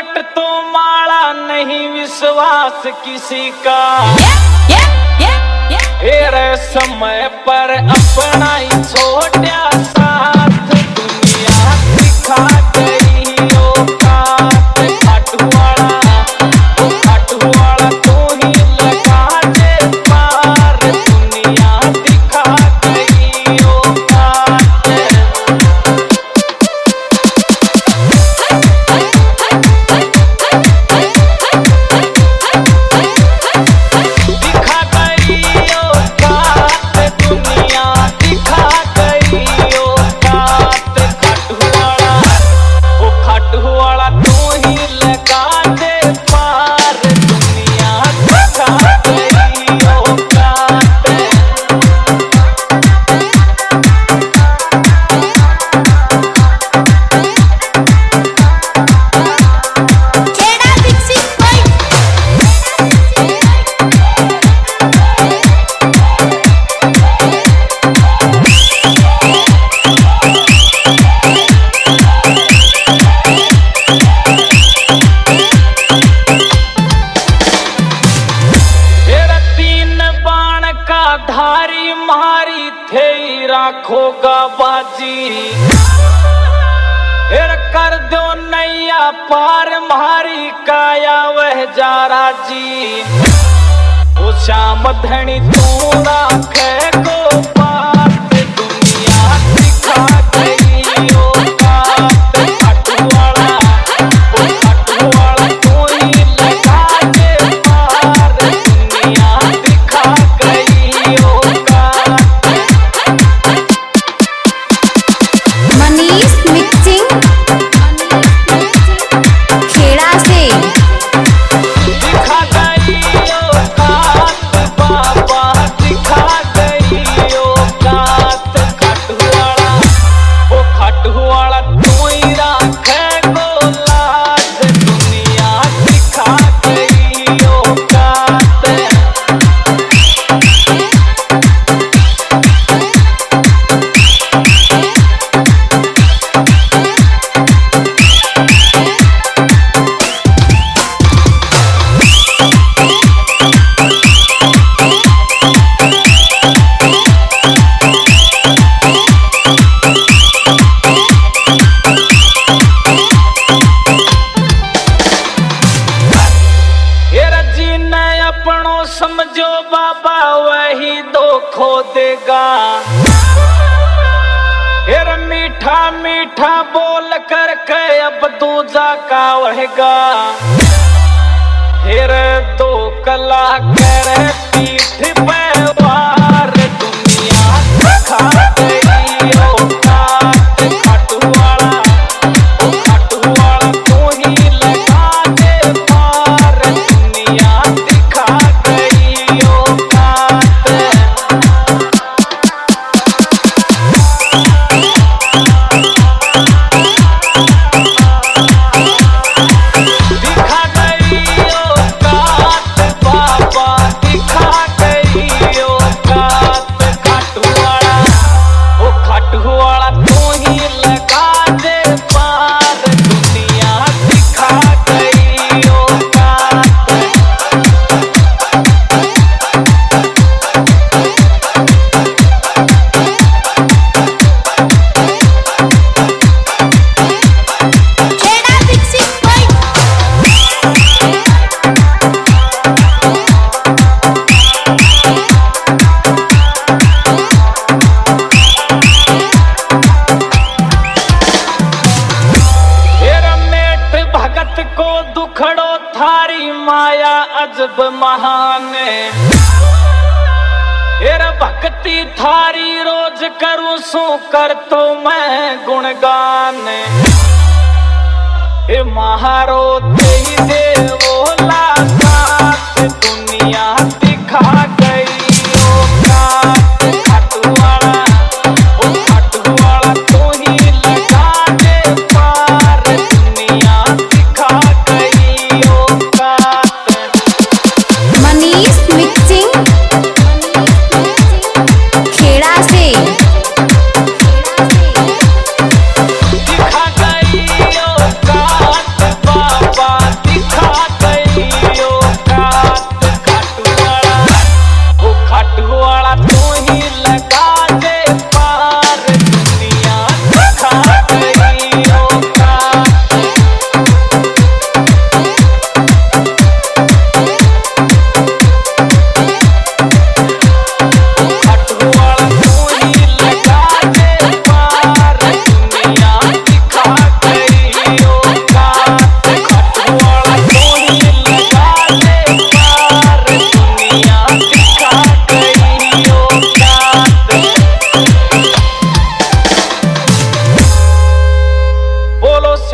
उलट तो माला नहीं विश्वास किसी का। तेरे समय पर अपना ही छोटा साथ दुनिया दिखा गई औकात। खाटू वाला ओ खाटू वाला तू ही लगा दे पार दुनिया दिखा गई औकात। धारी मारी थे राखोगा बाजी। कर दो नैया पार मारी काया वह जा राजी। ओ श्याम धनी तू राखे को बात दुनिया दिखा गई औकात। खाटू वाला ओ खाटू वाला तू ही लगा दे पार दुनिया दिखा गई औकात। मनीष मिक्सिंग खेड़ा से दिखा गई औकात बाबा दिखा गई औकात। खाटू वाला ओ खाटू वाला तू ही राखे को लाज दुनिया दिखा गई औकात। अपनों समझो बाबा वही दो खो देगा। फिर मीठा मीठा बोल कर के अब दूजा का वहेगा। फिर दो कला कर पीठ पे वार दुनिया दिखा गई औकात। खाटू वाला ओ खाटू वाला तू ही लगा दे पार दुनिया दिखा गई औकात। दिखा गई औकात बाबा दिखा गई औकात। खाटू वाला ओ खाटू वाला तू ही लगा दे पार दुनिया दिखा गई औकात। खेड़ा मिक्सिंग पॉइंट फिर मेट भगत को दुखड़ो थारी माया अजब महान। फिर भक्ति थारी रोज करूं सो कर तो मैं गुणगान। हे महारो दे दे ओला साथ दुनिया दिखा गई औकात। खाटू वाला ओ खाटू वाला तू ही लगा दे पार दुनिया दिखा गई औकात। मनीष मिक्सिंग खेड़ा से दिखा गई औकात बाबा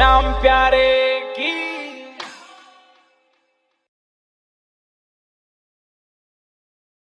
श्याम प्यारे।